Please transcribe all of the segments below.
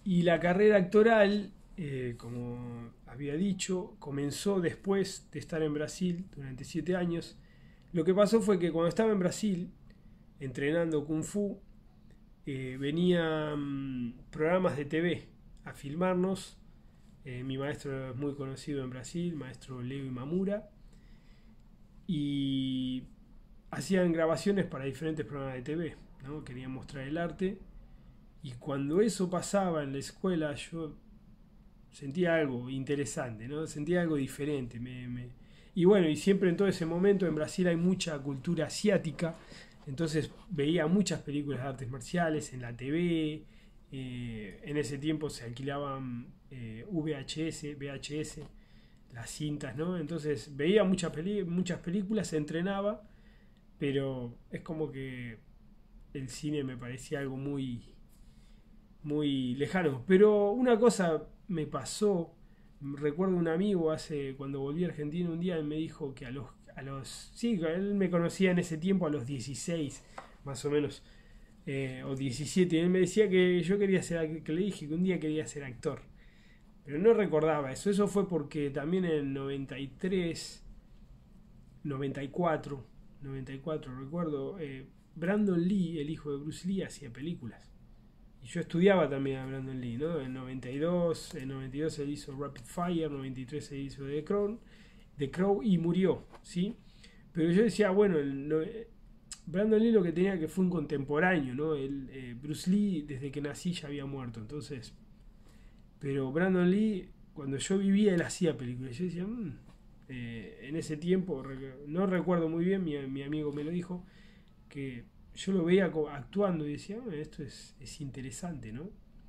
Y la carrera actoral, como había dicho, comenzó después de estar en Brasil durante 7 años. Lo que pasó fue que cuando estaba en Brasil, entrenando Kung Fu, venían programas de TV a filmarnos. Mi maestro es muy conocido en Brasil, maestro Leo Imamura, y hacían grabaciones para diferentes programas de TV, ¿no? Querían mostrar el arte. Y cuando eso pasaba en la escuela, yo sentía algo interesante, ¿no? Sentía algo diferente. Y bueno, y siempre en todo ese momento en Brasil hay mucha cultura asiática, entonces veía muchas películas de artes marciales en la TV. En ese tiempo se alquilaban VHS, VHS, las cintas, ¿no? Entonces veía muchas películas, se entrenaba, pero es como que el cine me parecía algo muy lejano. Pero una cosa me pasó, recuerdo un amigo cuando volví a Argentina un día, él me dijo que sí, él me conocía en ese tiempo a los 16 más o menos, o 17, y él me decía que yo quería ser, que le dije que un día quería ser actor. Pero no recordaba eso, eso fue porque también en 93, 94, 94 recuerdo, Brandon Lee, el hijo de Bruce Lee, hacía películas. Y yo estudiaba también a Brandon Lee, ¿no? En 92 él hizo Rapid Fire, en 93 él hizo The Crow y murió, ¿sí? Pero yo decía, bueno, Brandon Lee lo que tenía que fue un contemporáneo, ¿no? Bruce Lee desde que nací ya había muerto, entonces... Pero Brandon Lee, cuando yo vivía, él hacía películas. Yo decía, en ese tiempo, no recuerdo muy bien, mi amigo me lo dijo, que yo lo veía actuando y decía, esto es interesante, ¿no?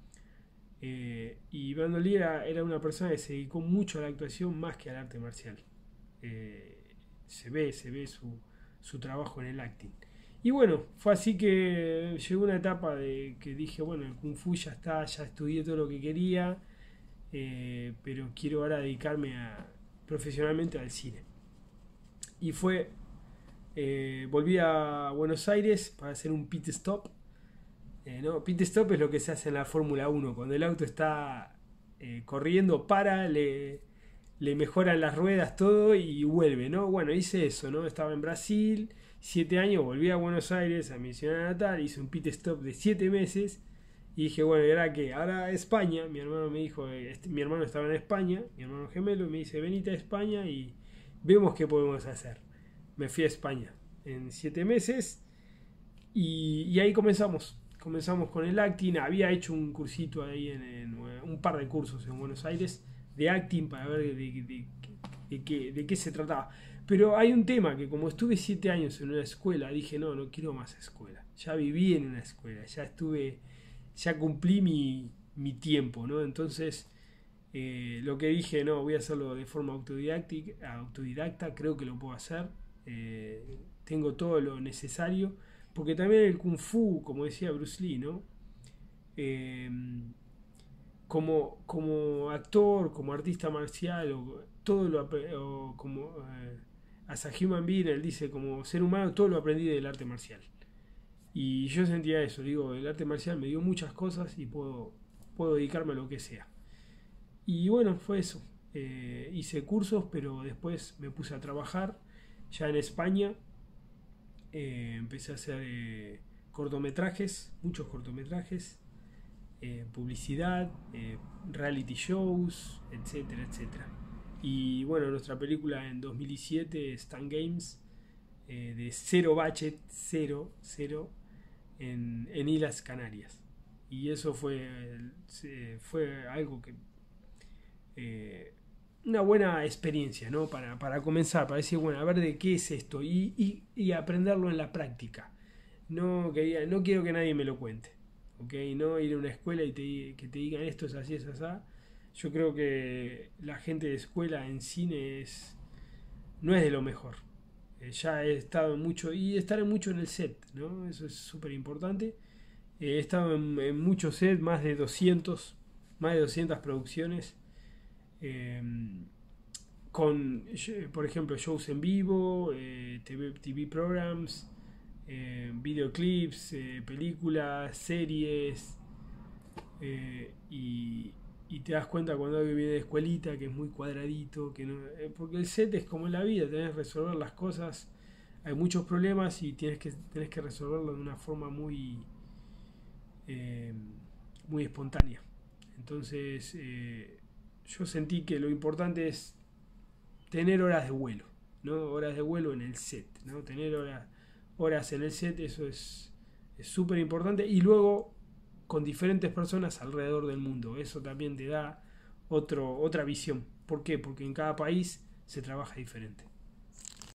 Y Brandon Lee era una persona que se dedicó mucho a la actuación más que al arte marcial. Eh, se ve su trabajo en el acting. Y bueno, fue así que llegó una etapa de que dije, bueno, el Kung Fu ya está, ya estudié todo lo que quería, pero quiero ahora dedicarme profesionalmente al cine. Y volví a Buenos Aires para hacer un pit stop. ¿No? Pit stop es lo que se hace en la Fórmula 1. Cuando el auto está corriendo, le mejoran las ruedas, todo y vuelve, ¿no? Bueno, hice eso, ¿no? Estaba en Brasil, 7 años, volví a Buenos Aires, a mi ciudad natal, hice un pit stop de 7 meses y dije, bueno, ¿y ahora qué? Ahora España, mi hermano me dijo, mi hermano estaba en España, mi hermano gemelo, y me dice, venite a España y vemos qué podemos hacer. Me fui a España en 7 meses y ahí comenzamos. Comenzamos con el acting. Había hecho un cursito ahí, un par de cursos en Buenos Aires de acting para ver de qué se trataba. Pero hay un tema que como estuve 7 años en una escuela, dije, no, no quiero más escuela. Ya viví en una escuela, ya cumplí mi tiempo, ¿no? Entonces, lo que dije, no, voy a hacerlo de forma autodidacta, creo que lo puedo hacer. Tengo todo lo necesario. Porque también el Kung Fu, como decía Bruce Lee, ¿no? Eh, como actor, como artista marcial, todo como as a human being, él dice, como ser humano, todo lo aprendí del arte marcial. Y yo sentía eso, digo, el arte marcial me dio muchas cosas y puedo dedicarme a lo que sea. Y bueno, fue eso. Hice cursos, pero después me puse a trabajar ya en España. Empecé a hacer cortometrajes, muchos cortometrajes, publicidad, reality shows, etcétera, etcétera. Y bueno, nuestra película en 2007, Stan Games, de cero budget, cero, en Islas Canarias. Y eso fue algo que eh, una buena experiencia, ¿no? Para comenzar, para decir, bueno, a ver de qué es esto y aprenderlo en la práctica. No quiero que nadie me lo cuente, ¿ok? No ir a una escuela y que te digan esto es así, es así. Yo creo que la gente de escuela en cine no es de lo mejor. Ya he estado mucho y estaré mucho en el set, ¿no? Eso es súper importante. He estado en muchos sets, más de 200 producciones, eh, por ejemplo, shows en vivo, TV programs, videoclips, películas, series, y te das cuenta cuando alguien viene de escuelita que es muy cuadradito, que no, porque el set es como en la vida, tenés que resolver las cosas, hay muchos problemas y tenés que resolverlo de una forma eh, muy espontánea. Entonces yo sentí que lo importante es tener horas de vuelo, ¿no? Horas de vuelo en el set, ¿no? Tener horas en el set, eso es súper importante. Y luego con diferentes personas alrededor del mundo, eso también te da otra visión. ¿Por qué? Porque en cada país se trabaja diferente.